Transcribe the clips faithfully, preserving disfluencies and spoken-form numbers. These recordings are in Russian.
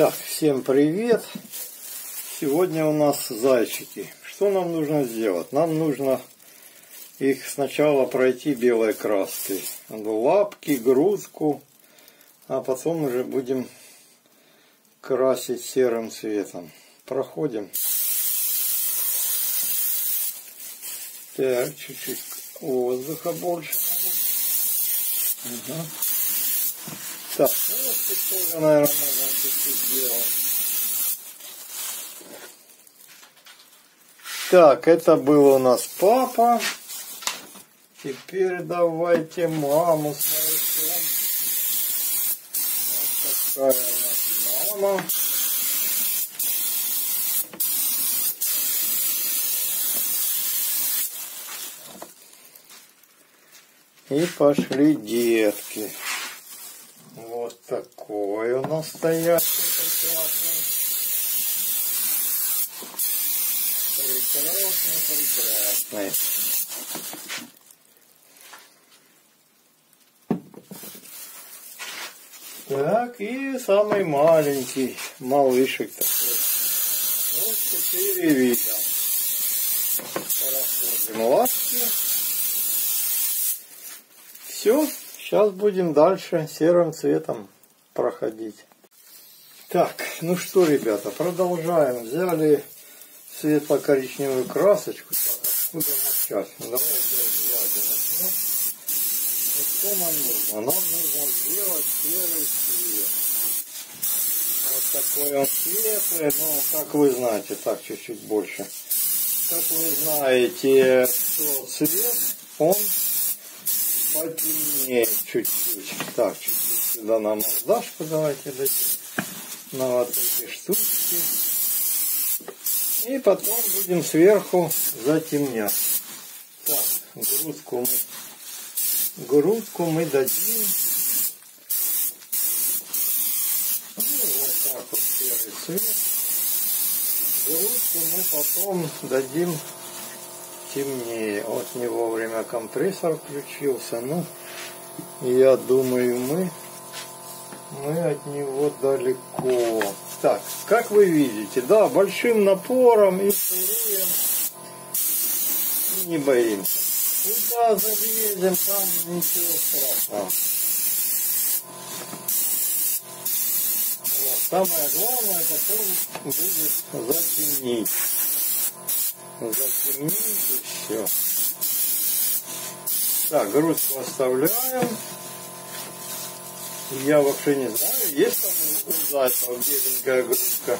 Так, всем привет! Сегодня у нас зайчики. Что нам нужно сделать? Нам нужно их сначала пройти белой краской. Лапки, грудку, а потом уже будем красить серым цветом. Проходим. Так, чуть-чуть воздуха больше надо. Ага. Так, ну вот тоже, наверное, можно чуть-чуть сделать. Так, это был у нас папа. Теперь давайте маму с малышом. Вот такая у нас мама. И пошли детки. Вот такой у нас стоящий прекрасный. Прекрасный, прекрасный. Так, и самый маленький малышек такой. Вот четыре вида. Проходим лапки. Все. Сейчас будем дальше серым цветом проходить. Так, ну что, ребята, продолжаем. Взяли светло-коричневую красочку. Так, откуда начать? Ну, давайте сзади начнем. И что нам нужно? Нам нужно сделать серый цвет. Вот такой он светлый, ну, как вы знаете, так, чуть-чуть больше. Как вы знаете, что цвет, он потемнее чуть-чуть. Так, чуть-чуть сюда на мордашку давайте дадим. На вот эти штучки. И потом будем сверху затемнять. Так, грудку мы, грудку мы дадим. Ну, вот так вот серый цвет. Грудку мы потом дадим темнее. Вот не вовремя компрессор включился. Ну, я думаю, мы, мы от него далеко. Так, как вы видите, да, большим напором и суруем. И не боимся. Куда залезем, там ничего страшного. Вот. Самое главное потом будет затемнить. Затемнить и все. Так, грудку оставляем. Я вообще не знаю, есть там у зайцев беленькая грудка.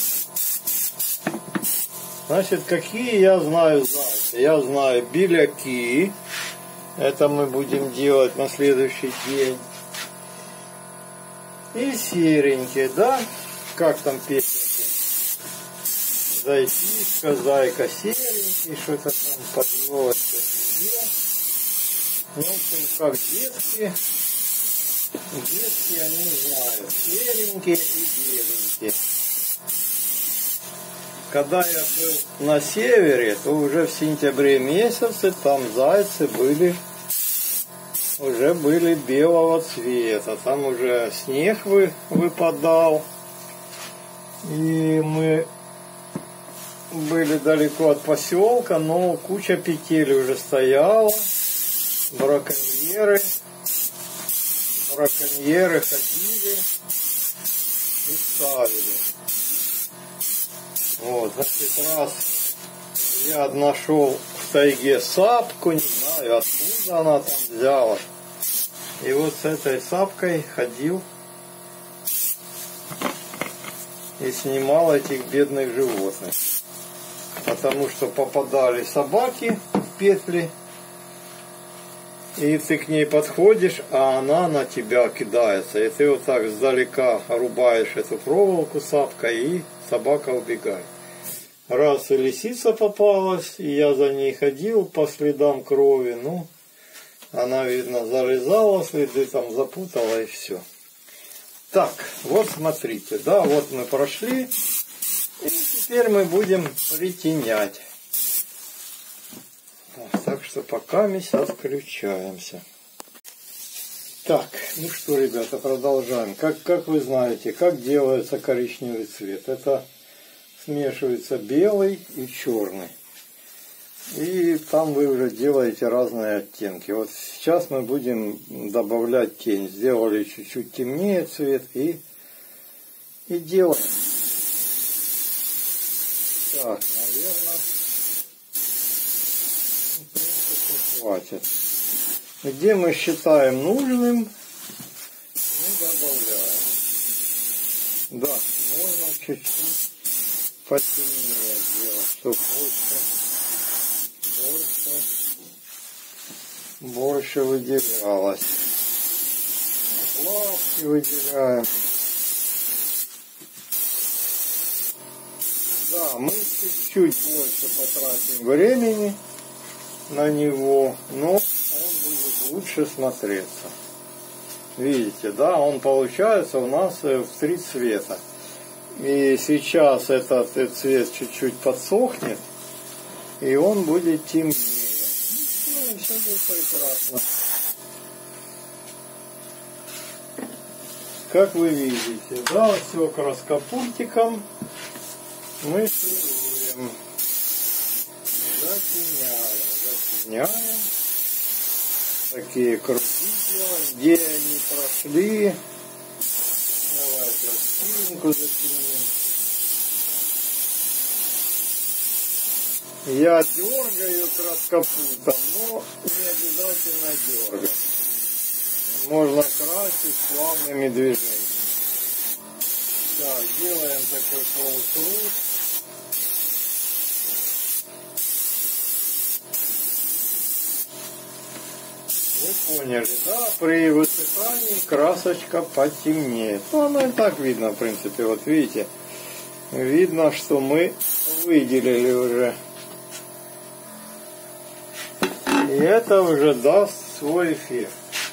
Значит, какие я знаю зайцы? Я знаю беляки. Это мы будем делать на следующий день. И серенькие, да? Как там песенки? Зайчишка, зайка серенький, что-то там под елочкой сидел. Ну, в общем, как детские. Детские они знают. Серенькие и беленькие. Когда я был на севере, то уже в сентябре месяце там зайцы были, уже были белого цвета. Там уже снег вы, выпадал. И мы были далеко от поселка, но куча петель уже стояла. Браконьеры, браконьеры ходили и ставили. Вот, значит, раз я нашел в тайге сапку, не знаю, откуда она там взялась. И вот с этой сапкой ходил и снимал этих бедных животных. Потому что попадали собаки в петли, и ты к ней подходишь, а она на тебя кидается. И ты вот так сдалека рубаешь эту проволоку сапкой, и собака убегает. Раз и лисица попалась, и я за ней ходил по следам крови, ну, она, видно, залезала, следы там запутала, и все. Так, вот смотрите, да, вот мы прошли. И теперь мы будем притенять. Так что пока мы сейчас включаемся. Так, ну что, ребята, продолжаем. Как, как вы знаете, как делается коричневый цвет? Это смешивается белый и черный. И там вы уже делаете разные оттенки. Вот сейчас мы будем добавлять тень. Сделали чуть-чуть темнее цвет и, и делаем. Так, наверное, в принципе, хватит. Где мы считаем нужным, мы добавляем. Да, можно чуть-чуть потемнее сделать, чтобы больше, больше, больше выделялось. Лапки выделяем. Да, мы чуть-чуть больше потратим времени на него, но он будет лучше смотреться. Видите, да, он получается у нас в три цвета. И сейчас этот цвет чуть-чуть подсохнет, и он будет темнее. Ну, все будет прекрасно. Как вы видите, да, все краскопультиком мы шлифуем, затеняем, затеняем. Такие круги делаем, где они прошли. Давайте спинку затянем. Я дергаю краскопультом, но не обязательно дергать. Можно красить плавными движениями. Так, делаем такой полукруг. Вы поняли, да? При высыхании красочка потемнеет. Ну, оно и так видно, в принципе. Вот видите, видно, что мы выделили уже. И это уже даст свой эффект.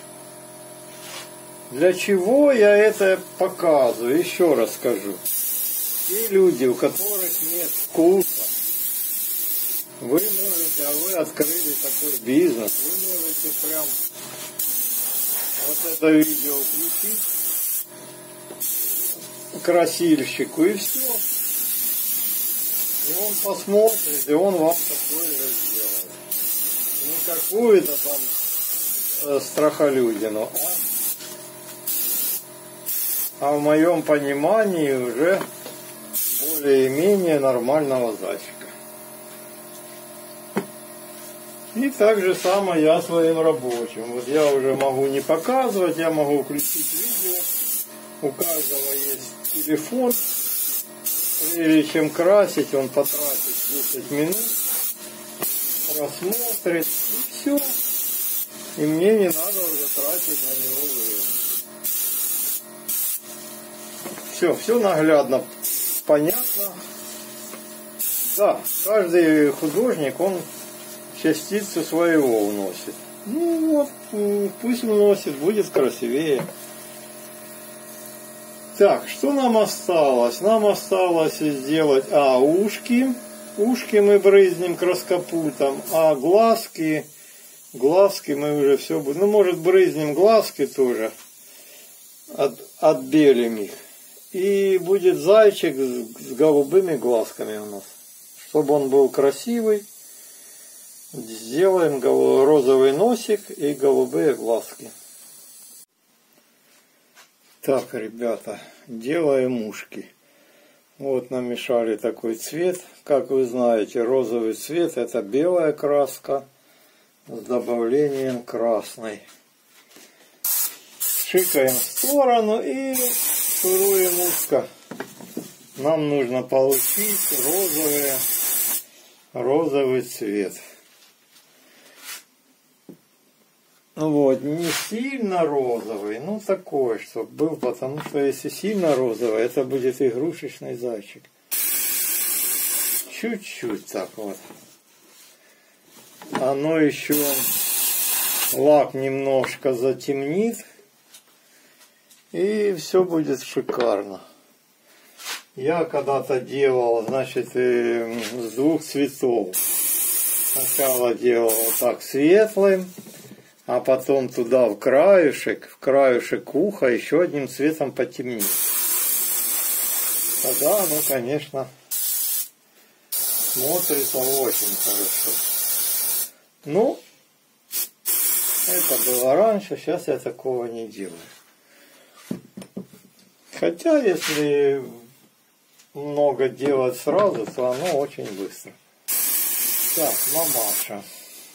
Для чего я это показываю? Еще раз скажу. Те люди, у которых нет вкуса, вы можете, а вы открыли такой бизнес, вы можете прям вот это видео включить красильщику и все. И он посмотрит, и он вам такое же сделает. Не какую-то там э, страхолюдину, а, а в моем понимании уже более-менее нормального зайчика. И так же самое я своим рабочим. Вот я уже могу не показывать, я могу включить видео. У каждого есть телефон. Прежде чем красить, он потратит десять минут, просмотрит, и все. И мне не надо уже тратить на него время. Все, все наглядно, понятно. Да, каждый художник, он частицу своего вносит. Ну вот, пусть вносит, будет красивее. Так, что нам осталось? Нам осталось сделать, а, ушки. Ушки мы брызнем краскопультом, а глазки, глазки мы уже все будем. Ну, может, брызнем глазки тоже, от, отбелим их. И будет зайчик с, с голубыми глазками у нас. Чтобы он был красивый, сделаем розовый носик и голубые глазки. Так, ребята, делаем ушки. Вот намешали такой цвет. Как вы знаете, розовый цвет — это белая краска с добавлением красной. Шикаем в сторону и шуруем ушко. Нам нужно получить розовый, розовый цвет. Вот, не сильно розовый, ну такой, чтобы был, потому что если сильно розовый, это будет игрушечный зайчик. Чуть-чуть так вот. Оно еще лак немножко затемнит, и все будет шикарно. Я когда-то делал, значит, с двух цветов. Сначала делал вот так светлым, а потом туда в краешек, в краешек уха еще одним цветом потемнее. Тогда оно, конечно, смотрится очень хорошо. Ну, это было раньше, сейчас я такого не делаю. Хотя, если много делать сразу, то оно очень быстро. Так, мамаша.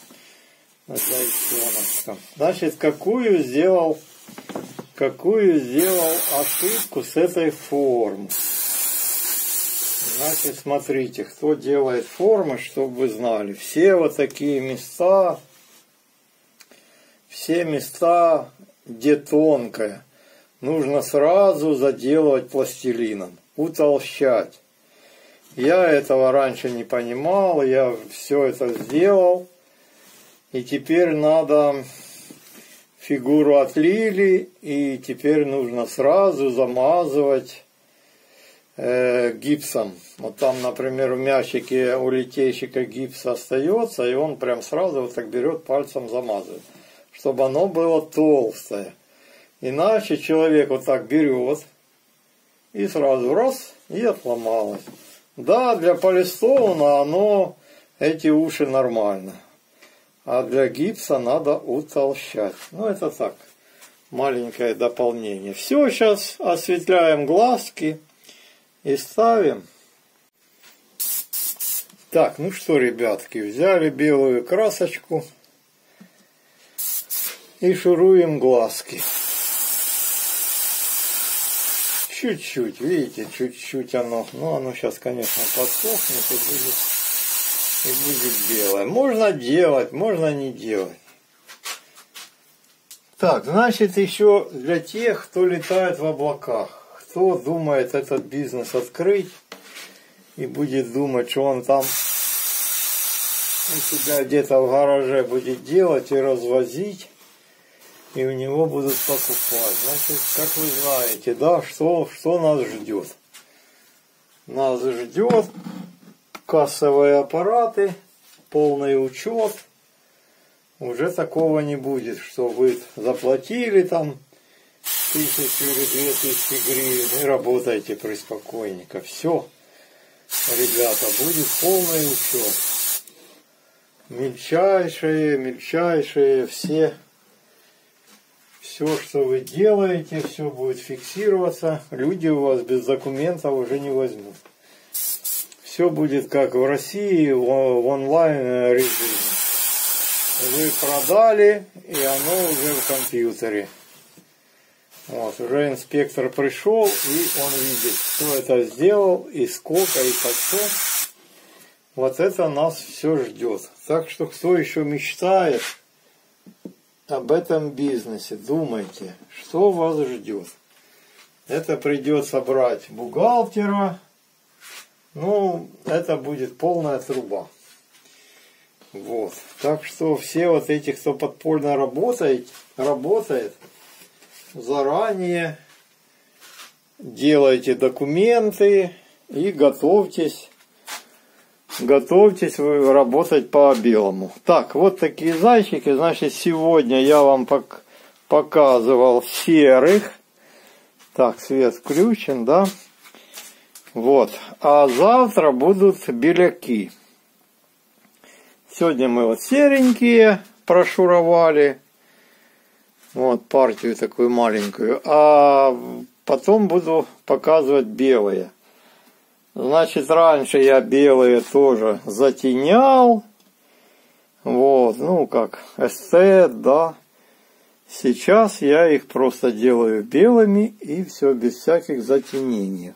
Значит, какую сделал, какую сделал ошибку с этой формы? Значит, смотрите, кто делает формы, чтобы вы знали. Все вот такие места, все места, где тонкое, нужно сразу заделывать пластилином, утолщать. Я этого раньше не понимал, я все это сделал. И теперь надо, фигуру отлили, и теперь нужно сразу замазывать э, гипсом. Вот там, например, в мячике у литейщика гипс остается, и он прям сразу вот так берет, пальцем замазывает, чтобы оно было толстое. Иначе человек вот так берет, и сразу раз, и отломалось. Да, для полистона оно, эти уши нормально. А для гипса надо утолщать. Ну, это так, маленькое дополнение. Все, сейчас осветляем глазки и ставим. Так, ну что, ребятки, взяли белую красочку и шуруем глазки. Чуть-чуть, видите, чуть-чуть оно. Ну, оно сейчас, конечно, подсохнет и будет... И будет белое. Можно делать, можно не делать. Так, значит, еще для тех, кто летает в облаках, кто думает этот бизнес открыть и будет думать, что он там у себя где-то в гараже будет делать и развозить, и у него будут покупать. Значит, как вы знаете, да, что, что нас ждет? Нас ждет кассовые аппараты, полный учет. Уже такого не будет, что вы заплатили там тысячу или две тысячи гривен и работаете приспокойненько. Все, ребята, будет полный учет. Мельчайшие, мельчайшие, все, все, что вы делаете, все будет фиксироваться. Люди у вас без документов уже не возьмут. Все будет как в России, в онлайн режиме. Вы продали, и оно уже в компьютере. Вот, уже инспектор пришел, и он видит, кто это сделал, и сколько, и почем. Вот это нас все ждет. Так что, кто еще мечтает об этом бизнесе, думайте, что вас ждет. Это придется брать бухгалтера. Ну, это будет полная труба. Вот. Так что все вот эти, кто подпольно работает, работает, заранее делайте документы и готовьтесь, готовьтесь вы работать по белому. Так, вот такие зайчики. Значит, сегодня я вам пок показывал серых. Так, свет включен, да? Вот. А завтра будут беляки. Сегодня мы вот серенькие прошуровали. Вот партию такую маленькую. А потом буду показывать белые. Значит, раньше я белые тоже затенял. Вот, ну как, эстет, да. Сейчас я их просто делаю белыми и все, без всяких затенений.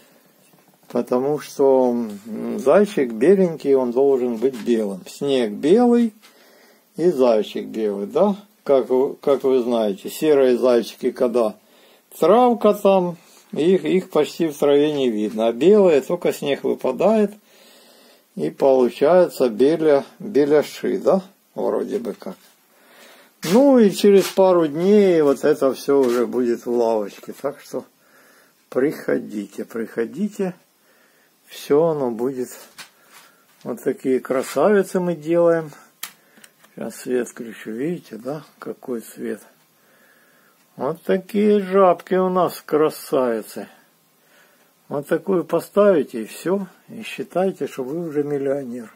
Потому что зайчик беленький, он должен быть белым. Снег белый и зайчик белый, да? Как, как вы знаете, серые зайчики, когда травка там, их, их почти в траве не видно. А белые, только снег выпадает, и получается беля, беляши, да? Вроде бы как. Ну и через пару дней вот это все уже будет в лавочке. Так что приходите, приходите. Все оно будет. Вот такие красавицы мы делаем. Сейчас свет включу, видите, да, какой цвет. Вот такие жабки у нас красавицы. Вот такую поставите и все, и считайте, что вы уже миллионер.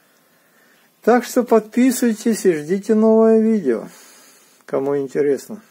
Так что подписывайтесь и ждите новое видео, кому интересно.